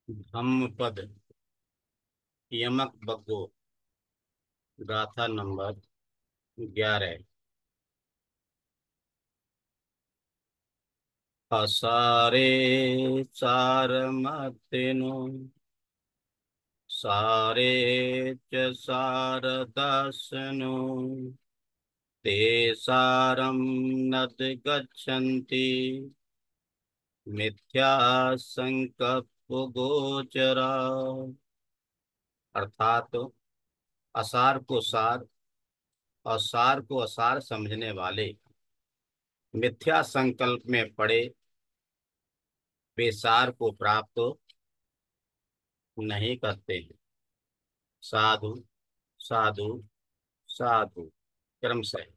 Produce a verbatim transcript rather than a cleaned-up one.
धम्मपद यमक बग्गो गाथा नंबर ग्यारह। असारे सारमतिनो सारे च सारदासनो ते सारं नदगच्छन्ति मिथ्या संकल्प गोचरा। अर्थात असार को सार और सार को असार समझने वाले मिथ्या संकल्प में पड़े वे सार को प्राप्त नहीं करते हैं। साधु साधु साधु क्रम से।